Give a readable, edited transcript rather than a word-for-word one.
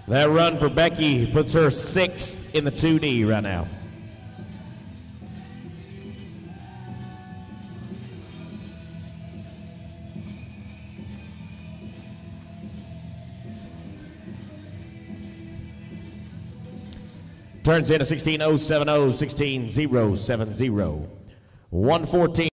That run for Becky puts her 6th in the 2D right now. Turns in a 16.070, 16.070. 114.